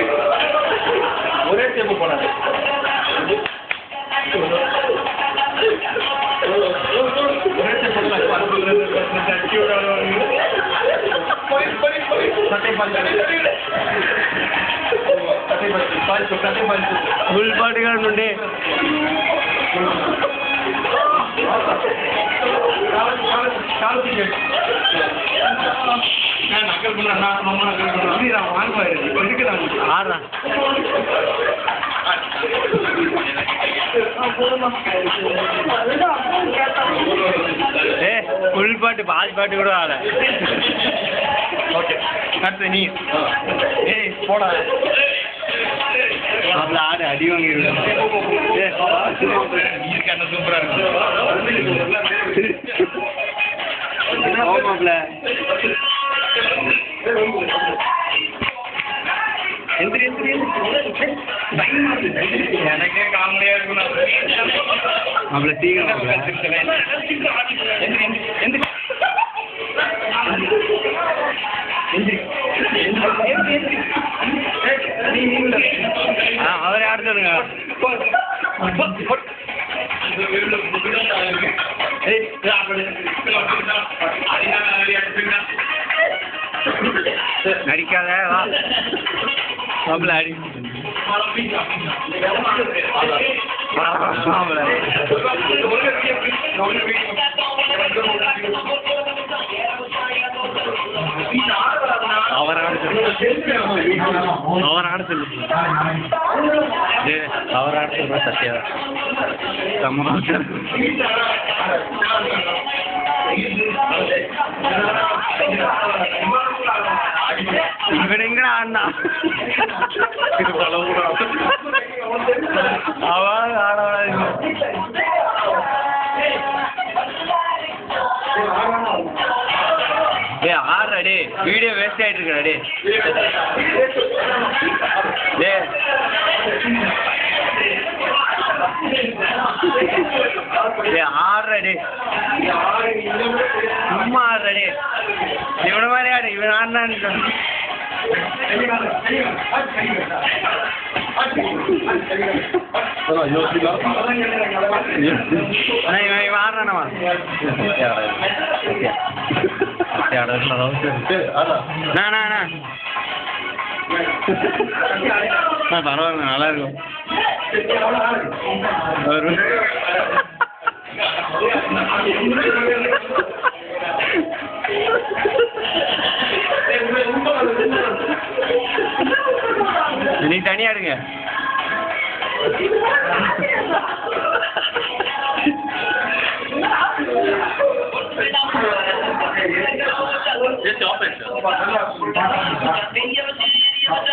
ஒரே ஸ்டெப் போனாரு. ஒரே ஸ்டெப் ఫుల్ పాటుగా ఉండే ఆరా ఫుల్ పాటు పాజ్ పాటు కూడా ఆడ ஓகே அடுத்து நீ ஏய் போடா அதுல ஆடு அடி வாங்கிடுவேன் சூப்பரா இருக்கு ஆமாப்ல எனக்கே காமெடியா இருக்கும் அவ்வளோ சீக்கிரம் அவரே ஆடுங்க நடிக்காத வா மாப்பிள்ள அடி அவர் ஆட சொல்லு அவர் ஆட சொல்ற சத்யா சமாச்சாரம் இவன் எங்க ஆடினா அவன் ஆட டே ஆடுறா டே வீடியோ வேஸ்ட் ஆகிட்டு இருக்கா டே டே டே ஆடுறா டே சும்மா ஆடுறா டே இவன மாதிரி ஆடு இவன் ஆடினான்னு இவன் ஆடுறானவா பரவாயில்ல நல்லா இருக்கும் நீ தனியா எடுங்க Just open, sir.